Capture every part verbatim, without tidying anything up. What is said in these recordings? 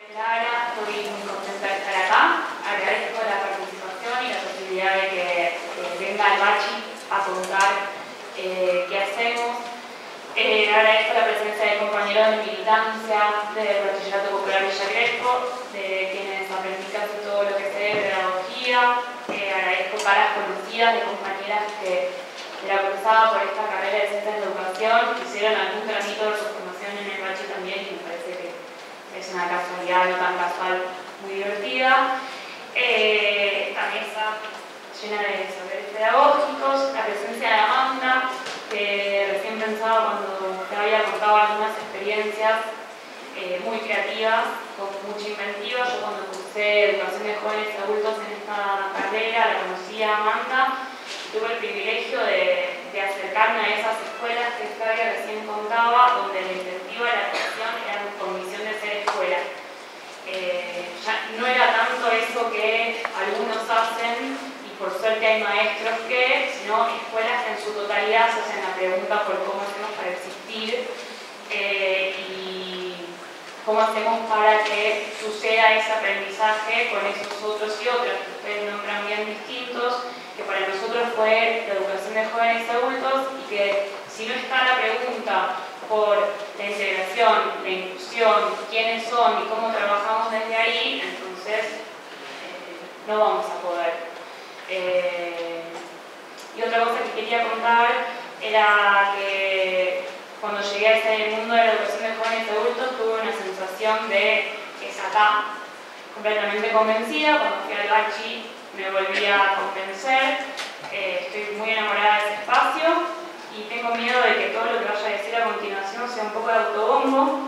Lara, estoy muy contenta de estar acá. Agradezco la participación y la posibilidad de que eh, venga el Bachi a contar eh, qué hacemos. Eh, agradezco la presencia de compañeros de militancia del Bachillerato Popular Villa Crespo, de quienes aprendí casi todo lo que sé de pedagogía. Eh, agradezco caras conocidas de compañeras que de la cursada por esta carrera de Ciencias de Educación que hicieron algún tramito de su formación en el Bachi también, y me parece que es una casualidad no tan casual, muy divertida. Eh, esta mesa llena de saberes pedagógicos, la presencia de Amanda, que recién pensaba cuando te había contado algunas experiencias eh, muy creativas, con mucha inventiva. Yo cuando cursé Educación de Jóvenes y Adultos en esta carrera, la conocí a Amanda, y tuve el privilegio de, de acercarme a esas escuelas que Flavia recién contaba, donde la inventiva y la creación eran con misión de ser escuela. Eh, ya no era tanto eso que algunos hacen, y por suerte hay maestros que, sino escuelas que en su totalidad se hacen la pregunta por cómo hacemos para existir eh, y cómo hacemos para que suceda ese aprendizaje con esos otros y otras que ustedes nombran bien distintos, que para nosotros fue la educación de jóvenes y adultos, y que si no está la pregunta por la integración, la inclusión, quiénes son y cómo trabajamos desde ahí, entonces eh, no vamos a poder. Eh, y otra cosa que quería contar era que cuando llegué a este mundo de la educación de jóvenes y adultos tuve una sensación de que es acá, completamente convencida. Cuando fui al Bachi me volví a convencer, eh, estoy muy enamorada de ese espacio. Y tengo miedo de que todo lo que vaya a decir a continuación sea un poco de autobombo.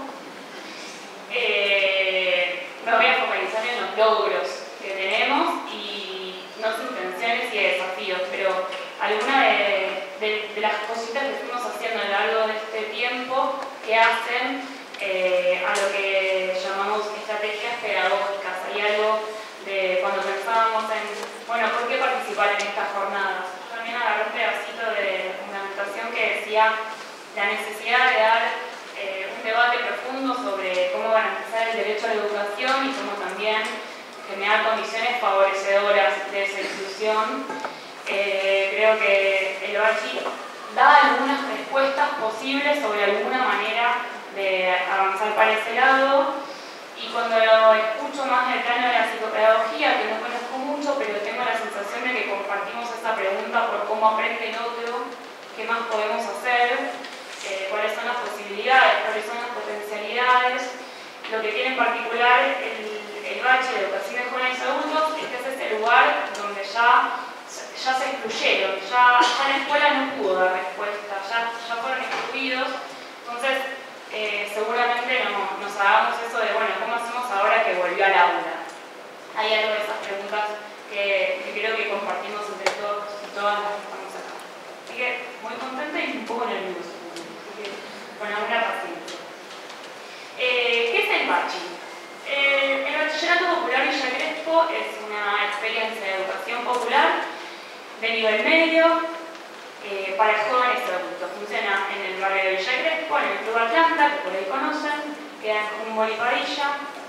Eh, me voy a focalizar en los logros que tenemos y no sin tensiones y desafíos, pero algunas de, de, de las cositas que fuimos haciendo a lo largo de este tiempo que hacen eh, a lo que llamamos estrategias pedagógicas. Hay algo de cuando pensábamos en, bueno, ¿por qué participar en estas jornadas? Yo también agarré un pedacito de que decía la necesidad de dar eh, un debate profundo sobre cómo garantizar el derecho a la educación y cómo también generar condiciones favorecedoras de esa inclusión. Eh, creo que el Bachi da algunas respuestas posibles sobre alguna manera de avanzar para ese lado, y cuando lo escucho más en el plano de la psicopedagogía, que no conozco mucho, pero tengo la sensación de que compartimos esa pregunta por cómo aprende el otro, qué más podemos hacer, eh, cuáles son las posibilidades, cuáles son las potencialidades. Lo que tiene en particular el, el Bachi de Educación de Jóvenes y Adultos es que es ese lugar donde ya, ya se excluyeron, ya, ya la escuela no pudo dar respuesta, ya, ya fueron excluidos. Entonces, eh, seguramente no, nos hagamos eso de, bueno, ¿cómo hacemos ahora que volvió al aula? Hay algo de esas preguntas que, que creo que compartimos entre todos y todas las que estamos acá. Así que muy contenta y un poco nerviosa. Así que con alguna paciencia. Eh, ¿Qué es el Bachi? Eh, el Bachillerato Popular Villa Crespo es una experiencia de educación popular de nivel medio eh, para jóvenes y adultos. Funciona en el barrio de Villa Crespo, en el Club Atlanta, que por ahí conocen, queda en Humboldt y Padilla.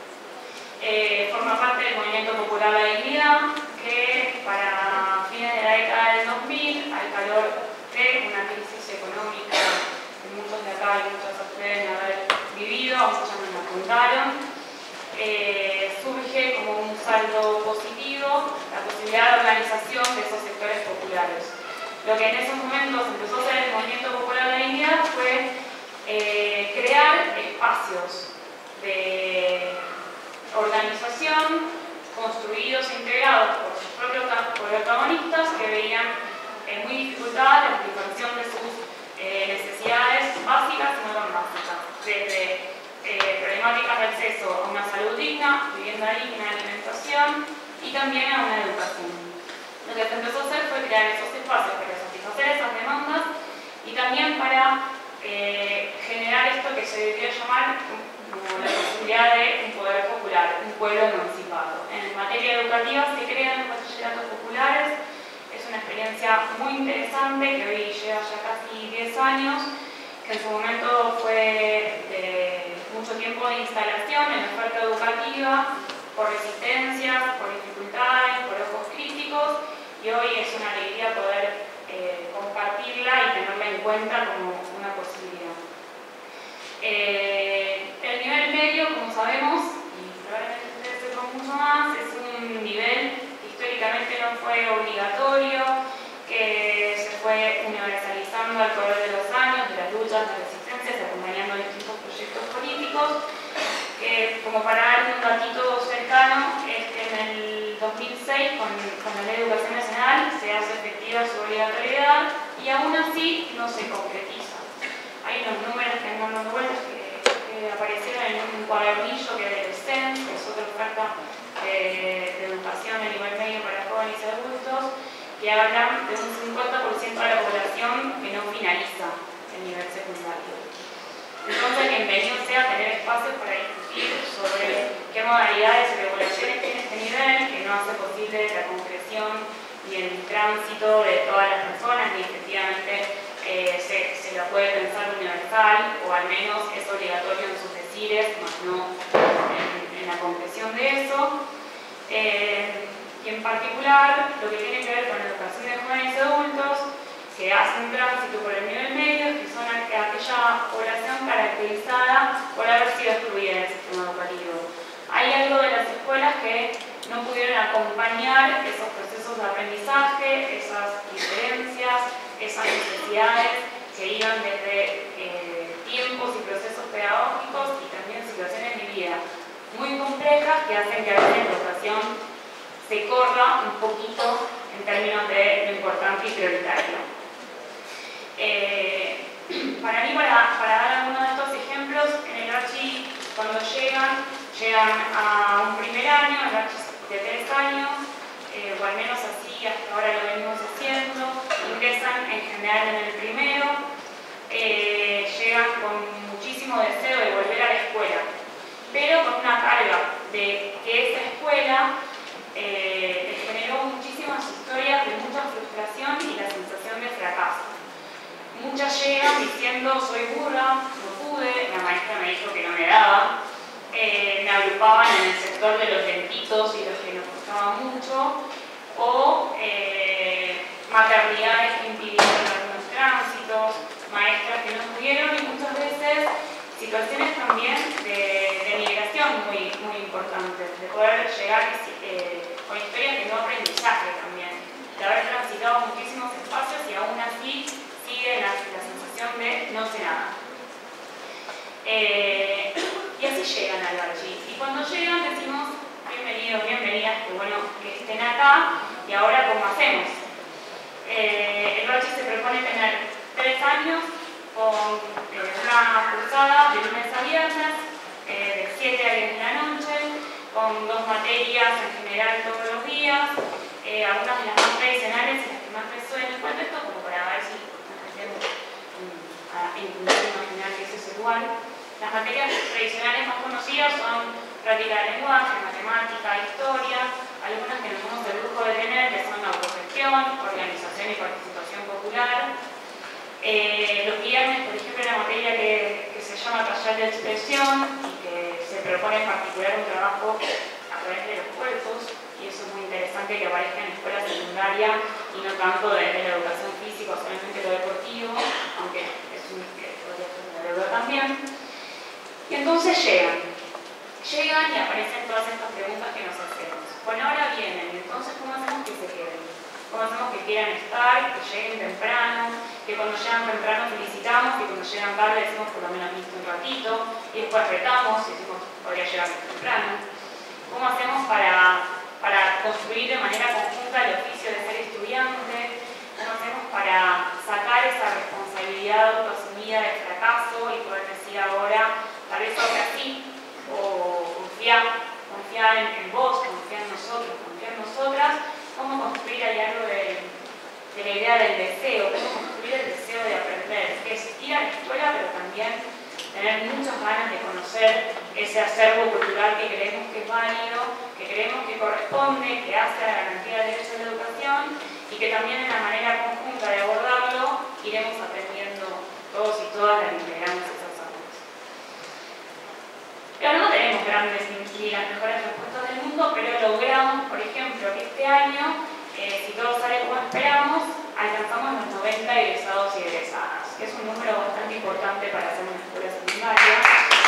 Eh, forma parte del Movimiento Popular La Dignidad, que para fines de la década del dos mil, al calor de una crisis económica que muchos de acá y muchos de ustedes deben haber vivido, muchos ya nos la contaron, eh, surge como un saldo positivo la posibilidad de organización de esos sectores populares. Lo que en esos momentos empezó a ser el Movimiento Popular de Dignidad fue eh, crear espacios de organización construidos e integrados por sus propios protagonistas que veían eh, muy dificultada la satisfacción de sus eh, necesidades básicas y no tan básicas, desde eh, problemáticas de acceso a una salud digna, vivienda digna, alimentación y también a una educación. Lo que se empezó a hacer fue crear esos espacios para satisfacer esas demandas y también para eh, generar esto que se debería llamar como la posibilidad de un poder popular, un pueblo emancipado. En materia educativa se crean los bachilleratos populares, es una experiencia muy interesante que hoy lleva ya casi diez años, que en su momento fue de mucho tiempo de instalación en la oferta educativa, por resistencias, por dificultades, por ojos críticos, y hoy es una alegría poder eh, compartirla y tenerla en cuenta como una posibilidad. Eh, el nivel medio, como sabemos, y probablemente ustedes sepan mucho más, es un nivel que históricamente no fue obligatorio, que se fue universalizando al correr de los años, de las luchas, de resistencias, acompañando distintos proyectos políticos, que como para darle un datito cercano, es que en el dos mil seis, con, con la Ley de Educación Nacional, se hace efectiva su obligatoriedad y aún así no se concretiza. Hay unos números que andan dando vueltas que, que aparecieron en un cuadernillo que es del C E N, que es otra oferta de, de educación a nivel medio para jóvenes y adultos, que hablan de un cincuenta por ciento de la población que no finaliza el nivel secundario. Entonces, bienvenido sea tener espacios para discutir sobre qué modalidades o regulaciones tiene este nivel, que no hace posible la concreción y el tránsito de todas las personas, ni efectivamente eh, se, se la puede pensar universal, o al menos es obligatorio en sus decires, más no en, en la concreción de eso. Eh, y en particular, lo que tiene que ver con la educación de jóvenes y adultos, que hacen tránsito por el nivel medio, que son aquella población caracterizada por haber sido excluida del sistema educativo. Hay algo de las escuelas que no pudieron acompañar esos procesos de aprendizaje, esas diferencias, esas necesidades que iban desde eh, tiempos y procesos pedagógicos y también situaciones de vida muy complejas que hacen que a veces la educación se corra un poquito en términos de lo importante y prioritario. Eh, para mí, para, para dar algunos de estos ejemplos, en el Archi, cuando llegan, llegan a un primer año, el Archi de tres años, eh, o al menos así hasta ahora lo venimos haciendo, ingresan en general en el primero, eh, llegan con muchísimo deseo de volver a la escuela, pero con una carga de que esa escuela eh, les generó muchísimas historias de mucha frustración y la sensación de fracaso. Muchas llegan diciendo, soy burra, no pude, la maestra me dijo que no me daba, eh, me agrupaban en el sector de los lentitos y los que nos costaba mucho, o eh, maternidades que impidieron algunos tránsitos, maestras que no pudieron, y muchas veces situaciones también de, de migración muy, muy importantes, de poder llegar eh, con historias de no aprendizaje también, de haber transitado muchísimos espacios y aún así sigue la, la sensación de no sé nada. Eh, y así llegan al Archi. Y cuando llegan decimos, bienvenidos, bienvenidas, que bueno que estén acá, y ahora ¿cómo hacemos? Eh, el Archi se propone tener tres años con eh, una cursada de lunes a viernes, eh, de siete a diez de la noche, con dos materias en general todos los días, eh, algunas de las más tradicionales y las que más resuenan. Cuento esto como para ver si a imaginar que eso es igual. Las materias tradicionales más conocidas son práctica de lenguaje, matemática, historia, algunas que nos damos el lujo de tener, que son autogestión, organización y participación popular. Eh, los viernes, por ejemplo, una materia que, que se llama taller de expresión y que se propone en particular un trabajo a través de los cuerpos, y eso es muy interesante que aparezca en escuela secundaria y no tanto desde la educación física o solamente lo deportivo, aunque es un que podría ser una deuda también. Y entonces llegan, llegan y aparecen todas estas preguntas que nos hacemos. Bueno, ahora vienen, entonces ¿cómo hacemos que se queden? ¿Cómo hacemos que quieran estar, que lleguen temprano, que cuando llegan temprano felicitamos, que cuando llegan tarde decimos por lo menos listo un ratito, y después retamos y decimos podría llegar más temprano? ¿Cómo hacemos para, para construir de manera conjunta el oficio de ser estudiante? ¿Cómo hacemos para sacar esa responsabilidad autoasumida del fracaso y poder decir ahora, tal vez ahora sí, o confiar, confiar en, en vos, confiar en nosotros, confiar en nosotras? ¿Cómo construir ahí algo de, de la idea del deseo? ¿Cómo construir el deseo de aprender? Que es ir a la escuela, pero también tener muchas ganas de conocer ese acervo cultural que creemos que es válido, que creemos que corresponde, que hace a la garantía del derecho a la educación, y que también en la manera conjunta de abordarlo iremos aprendiendo todos y todas las que integramos esas aulas. logramos, por ejemplo, que este año, eh, si todo sale como esperamos, alcanzamos los noventa egresados y egresadas, que es un número bastante importante para hacer una escuela secundaria.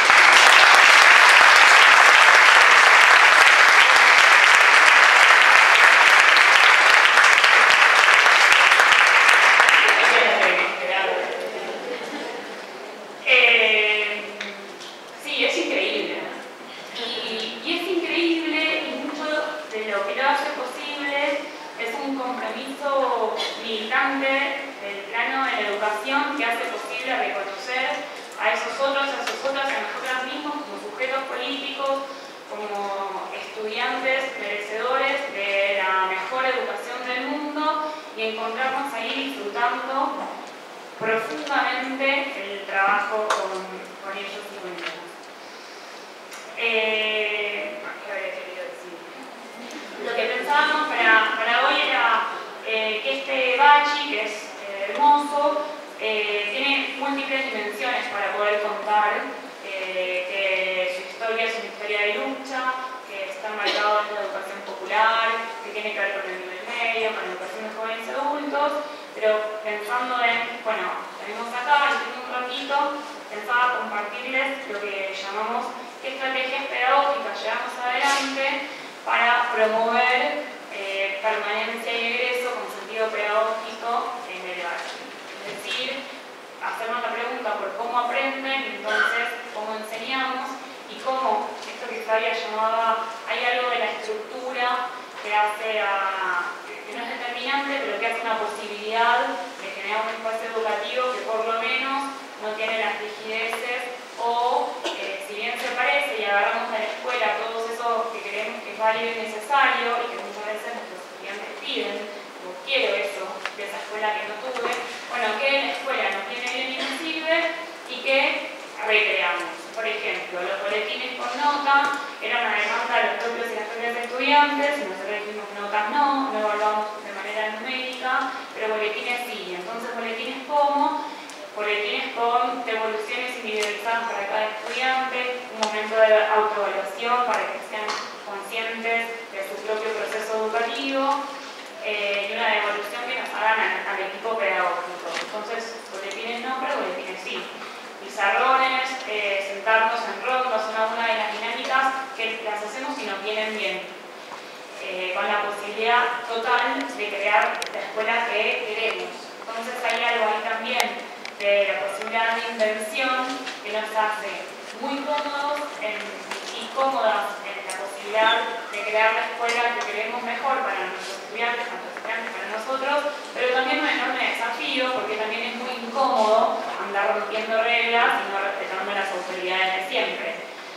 Del plano de la educación que hace posible reconocer a esos otros, a esos otras, a nosotras mismos como sujetos políticos, como estudiantes merecedores de la mejor educación del mundo y encontrarnos ahí disfrutando profundamente el trabajo con, con ellos y con ellas. Eh, ¿Qué habría querido decir? Lo que pensábamos para, para hoy era eh, que este bachi, que es hermoso, eh, tiene múltiples dimensiones para poder contar, eh, que su historia es una historia de lucha, que está marcado en la educación popular, que tiene que ver con el nivel medio, con la educación de jóvenes y adultos, pero pensando en, bueno, tenemos acá, yo tengo un ratito, pensaba compartirles lo que llamamos qué estrategias pedagógicas llevamos adelante para promover eh, permanencia y egreso con sentido pedagógico en el bachi. Es decir, hacernos la pregunta por cómo aprenden, entonces cómo enseñamos y cómo, esto que Flavia llamaba, hay algo de la estructura que hace a, que no es determinante, pero que hace una posibilidad de generar un espacio educativo que por lo menos no tiene las rigideces o, eh, si bien se parece y agarramos de la escuela todo eso que creemos que es válido y necesario y que muchas veces nuestros estudiantes piden, como quiero eso de esa escuela que no tuve, bueno, que en la escuela no tiene bien y no sirve y que recreamos. Por ejemplo, los boletines con nota era una demanda de los propios y las propias estudiantes y nosotros dijimos notas no, no evaluamos de manera numérica, pero boletines sí. Entonces, boletines como boletines con devoluciones individualizadas para cada estudiante, un momento de autoevaluación para que sean conscientes de su propio proceso educativo eh, y una devolución que nos hagan al, al equipo pedagógico. Entonces, boletines no, pero boletines sí. Pizarrones, eh, sentarnos en rondas, son algunas de las dinámicas que las hacemos y nos vienen bien. Eh, con la posibilidad total de crear la escuela que queremos. Entonces, hay algo ahí también de la posibilidad de invención que nos hace muy cómodos en, y cómodas en la posibilidad de crear la escuela que queremos mejor para nuestros estudiantes, para nuestros estudiantes, para nosotros, pero también un enorme desafío porque también es muy incómodo andar rompiendo reglas y no respetando las autoridades de siempre.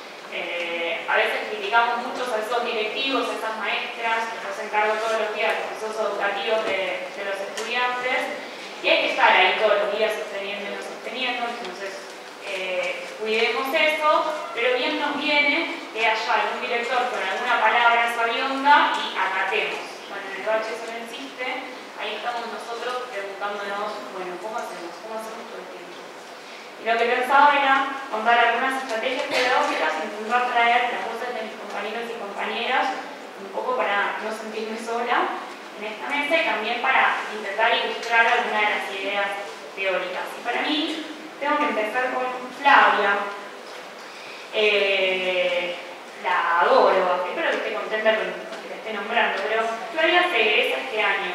Eh, a veces criticamos mucho a esos directivos, a esas maestras que se hacen cargo todos los días de los procesos educativos de, de los estudiantes. Y hay que estar ahí todos los días sosteniendo y no sosteniendo, entonces eh, cuidemos eso, pero bien nos viene que haya algún director con alguna palabra sabionda y acatemos. Bueno, en el bachi eso no existe, ahí estamos nosotros preguntándonos, bueno, ¿cómo hacemos? ¿Cómo hacemos todo el tiempo? Y lo que pensaba era contar algunas estrategias pedagógicas e intentar traer las voces de mis compañeros y compañeras, un poco para no sentirme sola en esta mesa y también para intentar ilustrar algunas de las ideas teóricas. Y para mí, tengo que empezar con Flavia. Eh, la adoro, espero que esté contenta con que la esté nombrando, pero Flavia se egresa este año.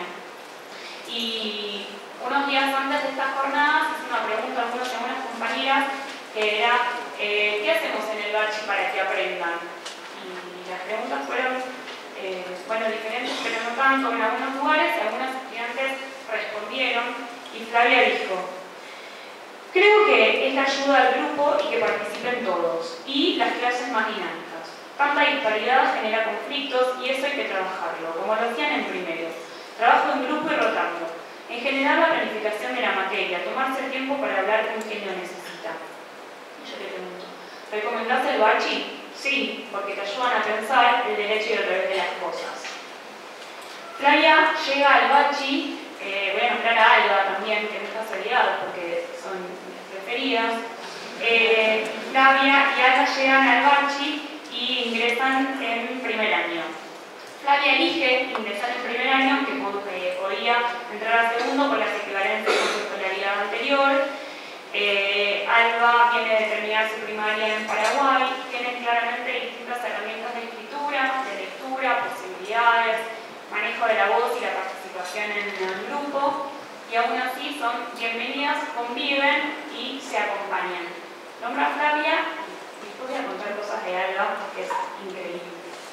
Y unos días antes de estas jornadas hice una pregunta a algunos y algunas compañeras que era eh, ¿qué hacemos en el bachi para que aprendan? Y las preguntas fueron Eh, bueno, diferentes, pero no tanto en algunos lugares, y algunos estudiantes respondieron y Flavia dijo: creo que es la ayuda al grupo y que participen todos, y las clases más dinámicas. Tanta disparidad genera conflictos y eso hay que trabajarlo, como lo hacían en primero. Trabajo en grupo y rotando. En general, la planificación de la materia, tomarse el tiempo para hablar con quien lo necesita. Y yo le pregunto, ¿recomendás el bachi? Sí, porque te ayudan a pensar el derecho y el revés de las cosas. Flavia llega al bachi, eh, voy a nombrar a Alba también, que no está casualidad porque son mis preferidas. Eh, Flavia y Alba llegan al bachi y ingresan en primer año. Flavia elige ingresar en primer año, que eh, podía entrar al segundo por las equivalencias con su escolaridad anterior. Eh, Alba viene a terminar su primaria en Paraguay, tienen claramente distintas herramientas de escritura, de lectura, posibilidades, manejo de la voz y la participación en el grupo, y aún así son bienvenidas, conviven y se acompañan. Nombro a Flavia y después voy a contar cosas de Alba, porque es increíble.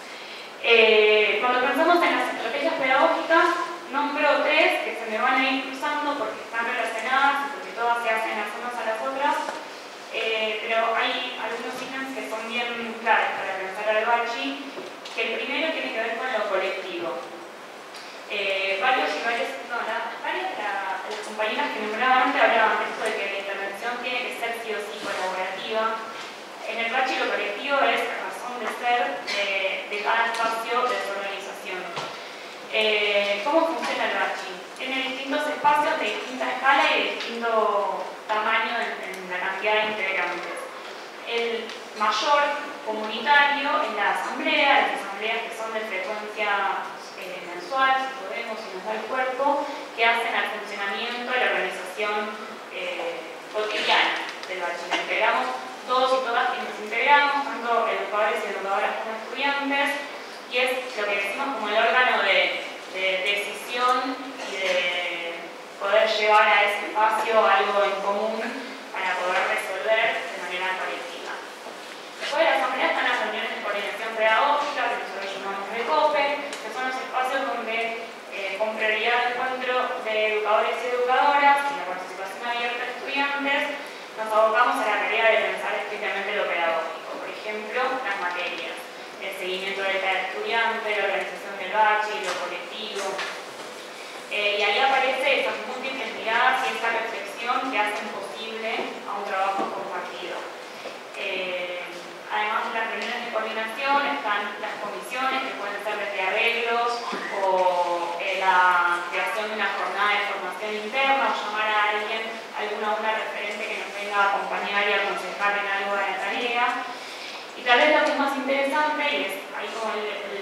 Eh, cuando pensamos en las estrategias pedagógicas, nombro tres que se me van a ir cruzando porque están relacionadas y porque todas se hacen las unas a las otras, eh, pero hay algunos ítems que son bien claves para pensar al bachi, que el primero tiene que ver con lo colectivo. Eh, varios y varios, no, la, varias de la, las compañeras que nombraba antes hablaban de esto de que la intervención tiene que ser sí o sí colaborativa. En el bachi lo colectivo es de ser de, de cada espacio de su organización. Eh, ¿Cómo funciona el bachi? Tiene distintos espacios de distinta escala y de distinto tamaño en, en la cantidad de integrantes. El mayor comunitario en la asamblea, las asambleas que son de frecuencia eh, mensual, si podemos, si nos da el cuerpo, que hacen al funcionamiento de la organización eh, cotidiana del bachi. Integramos todos y todas quienes integramos, tanto educadores y educadoras como estudiantes, y es lo que decimos como el órgano de, de decisión y de poder llevar a ese espacio algo en común para poder resolver de manera colectiva. Después de la asamblea están las reuniones de coordinación pedagógica, que nosotros llamamos RECOPE, que son los espacios donde, eh, con prioridad de encuentro de educadores y educadoras y la participación abierta de estudiantes, nos abocamos a la tarea de pensar estrictamente lo pedagógico, por ejemplo, las materias, el seguimiento de cada estudiante, la organización del bachi, lo colectivo. Eh, y ahí aparece esas múltiples miradas y esa reflexión que hacen posible a un trabajo compartido. Eh, además de las reuniones de coordinación están las comisiones, que pueden ser desde arreglos o eh, la creación de una jornada de formación interna, o llamar a alguien, alguna una referente que nos venga a acompañar y aconsejar en algo de la tarea. Y tal vez lo que es más interesante, y es ahí como el, el,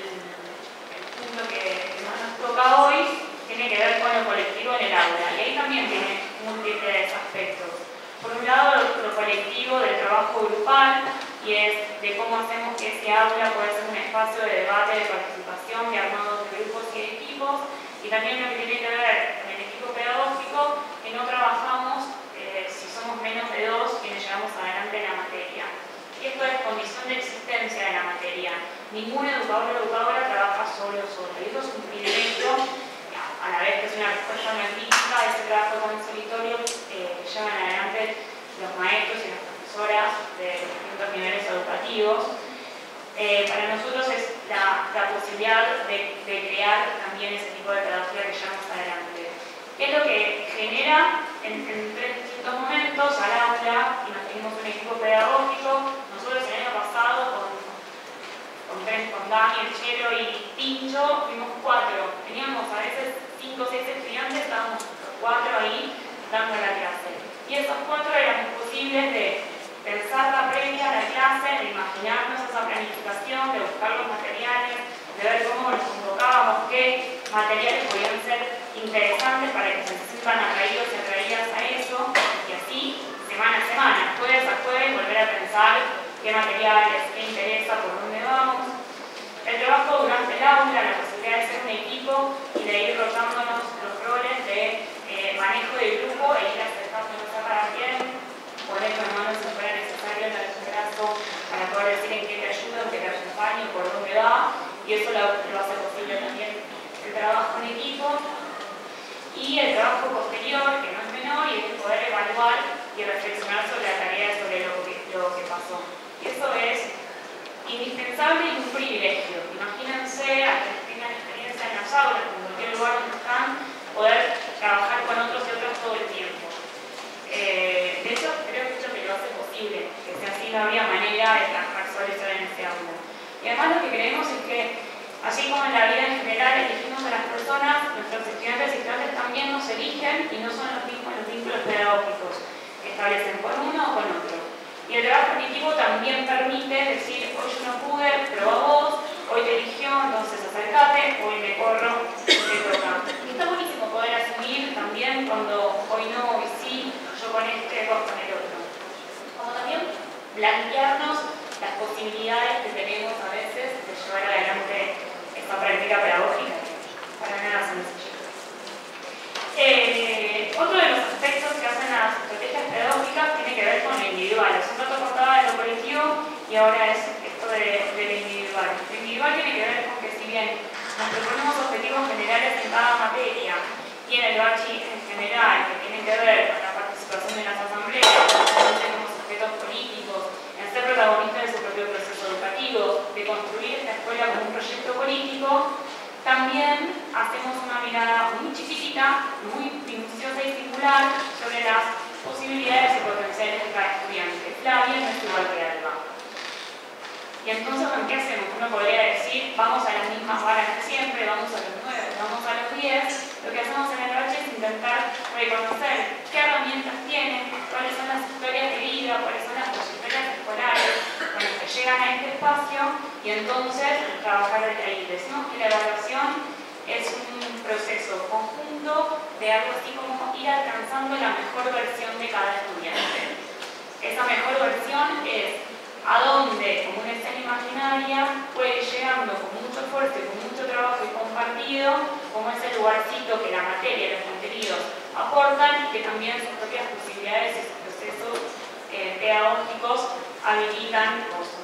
el punto que, que más nos toca hoy, tiene que ver con lo colectivo en el aula. Y ahí también tiene múltiples aspectos. Por un lado, lo, lo colectivo del trabajo grupal, y es de cómo hacemos que ese aula pueda ser un espacio de debate, de participación, de armado de grupos y de equipos, y también lo que tiene que ver con el equipo pedagógico, que no trabajamos eh, si somos menos de dos quienes llevamos adelante la materia. Y esto es condición de existencia de la materia. Ningún educador o educadora trabaja solo o sola, y eso es un privilegio, a la vez que es una respuesta magnífica a ese trabajo consolitorio eh, que llevan adelante los maestros y las profesoras de distintos niveles educativos. Eh, para nosotros es la, la posibilidad de, de crear también ese tipo de pedagogía que llevamos adelante. ¿Qué es lo que genera en, en tres distintos momentos al aula? Y nos tenemos un equipo pedagógico. Nosotros el año pasado con, con tres, con Dani, el Chelo y Pincho, fuimos cuatro. Teníamos a veces cinco o seis estudiantes, estábamos los cuatro ahí dando la clase. Y esos cuatro eran posibles de pensar la previa a la clase, de imaginarnos esa planificación, de buscar los materiales, de ver cómo nos convocábamos, qué materiales podían ser interesantes para que se sientan atraídos y atraídas a eso, y así, semana a semana, jueves a jueves, volver a pensar qué materiales, qué interesa, por dónde vamos. El trabajo durante el aula, la posibilidad de ser un equipo y de ir rotándonos los roles de eh, manejo de grupo e ir acercándonos a cada quien, poner con manos si fuera necesario en algún caso para poder decir en qué te ayuda, en qué te acompaña, por dónde va, y eso lo, lo hace posible también el trabajo en equipo. Y el trabajo posterior, que no es menor, y es el poder evaluar y reflexionar sobre la tarea, sobre lo que, lo que pasó. Y eso es indispensable y un privilegio. Imagínense a quienes tengan experiencia en las aulas, en cualquier lugar donde están, poder trabajar con otros y otras todo el tiempo. Eh, de hecho, creo que es lo que lo hace posible, que si así no habría manera de trabajar solo en ese aula. Y además lo que creemos es que, así como en la vida en general elegimos a las personas, nuestros estudiantes y estudiantes también nos eligen y no son los mismos los vínculos pedagógicos que establecen con uno o con otro. Y el trabajo cognitivo también permite decir, hoy yo no pude, pero a vos, o hoy te eligió, entonces acércate, hoy me corro, te toca. Y está buenísimo poder asumir también cuando hoy no, hoy sí, yo con este, vos con el otro. Como también plantearnos las posibilidades que tenemos a veces de llevar adelante esta práctica pedagógica, para nada sencilla. Eh, otro de los aspectos que hacen las estrategias pedagógicas tiene que ver con lo individual. Hace un rato contaba de lo colectivo y ahora es esto de, de lo individual. Lo individual tiene que ver con que si bien nos proponemos objetivos generales en cada materia y en el bachi en general, que tienen que ver con la participación en las asambleas, en tenemos objetos políticos, en ser protagonistas de su propio proceso educativo, de construir esta escuela como un proyecto político, también hacemos una mirada muy chiquitita, muy minuciosa y singular sobre las posibilidades y potenciales de cada estudiante. Flavia no es igual que Alba. Y entonces, ¿qué hacemos? Uno podría decir, vamos a las mismas varas de siempre, vamos a los nueve, vamos a los diez. Lo que hacemos en el bache es intentar reconocer qué herramientas tienen, cuáles son las historias de vida, cuáles son las trayectorias escolares con las que llegan a este espacio y entonces trabajar desde ahí. Decimos que la evaluación es un proceso conjunto de algo así como ir alcanzando la mejor versión de cada estudiante. Esa mejor versión es a dónde, como una escena imaginaria, puede ir llegando con mucho esfuerzo y con mucho trabajo y compartido, como ese lugarcito que la materia, los contenidos aportan y que también sus propias posibilidades y sus procesos eh, pedagógicos habilitan cosas.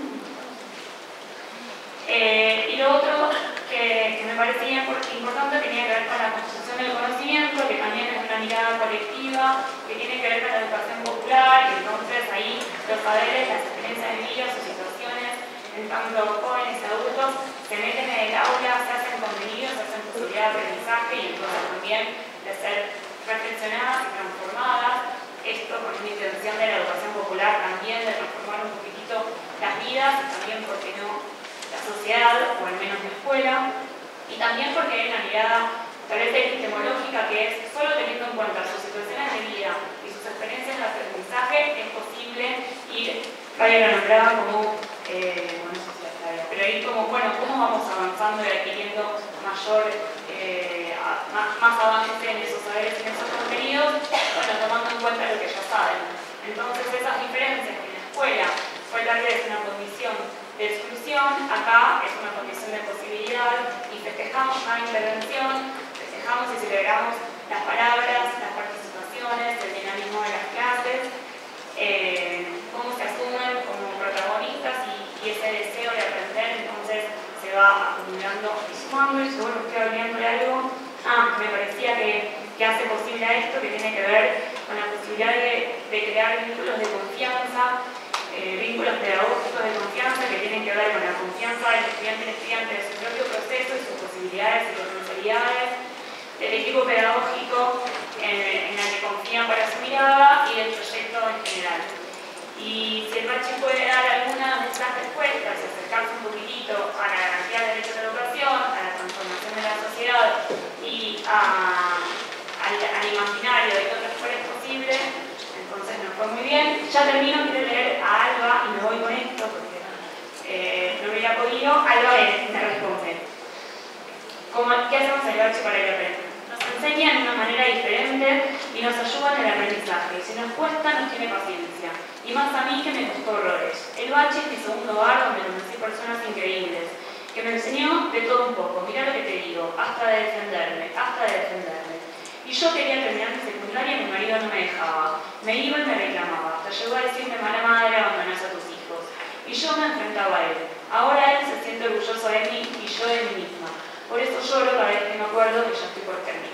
Eh, y lo otro que, que me parecía importante tenía que ver con la construcción del conocimiento, que también es una mirada colectiva, que tiene que ver con la educación popular, y entonces ahí los saberes, las experiencias de vida, sus situaciones, en tanto jóvenes y adultos, se meten en el aula, se hacen contenidos, se hacen posibilidad de aprendizaje y entonces también de ser reflexionadas y transformadas. Esto con una intención de la educación popular también, de transformar un poquitito las vidas, también, porque no, la sociedad, o al menos la escuela, y también porque hay una mirada tal vez epistemológica que es solo teniendo en cuenta sus situaciones de vida y sus experiencias de aprendizaje es posible ir, Fabia lo nombraba como, eh, bueno, no sé si la Flavia, pero ir como, bueno, cómo vamos avanzando y adquiriendo mayor, eh, a, más, más avance en esos saberes y en esos contenidos, bueno, tomando en cuenta lo que ya saben. Entonces esas diferencias que en la escuela fue tal vez una condición de exclusión, acá es una condición de posibilidad y festejamos cada intervención, festejamos y celebramos las palabras, las participaciones, el dinamismo de las clases, eh, cómo se asumen como protagonistas y, y ese deseo de aprender entonces se va acumulando y sumando. Y seguro que estoy olvidando de algo, ah, me parecía que, que hace posible a esto, que tiene que ver con la posibilidad de, de crear vínculos de confianza, Eh, vínculos pedagógicos de confianza que tienen que ver con la confianza del estudiante y estudiante de su propio proceso y sus posibilidades y potencialidades, del equipo pedagógico en, en el que confían para su mirada y del proyecto en general. Y si el bachi puede dar alguna de estas respuestas y acercarse un poquitito a la garantía del derecho a la educación, a la transformación de la sociedad y a, al, al imaginario de que otra escuela es posible, entonces nos fue muy bien. Ya termino, quiero leer a Alba y me voy con esto porque eh, no hubiera podido. Alba me responde. ¿Cómo, ¿Qué hacemos en el bache para el aprender? Nos enseñan de una manera diferente y nos ayudan en el aprendizaje. Si nos cuesta, nos tiene paciencia. Y más a mí que me costó horrores. El bache es mi segundo hogar donde conocí personas increíbles, que me enseñó de todo un poco. Mirá lo que te digo, hasta de defenderme, hasta de defenderme. Y yo quería terminar mi secundaria y mi marido no me dejaba. Me iba y me reclamaba. Hasta llegó a decirme, mala madre, abandonás a tus hijos. Y yo me enfrentaba a él. Ahora él se siente orgulloso de mí y yo de mí misma. Por eso lloro cada vez que me acuerdo que ya estoy por terminar.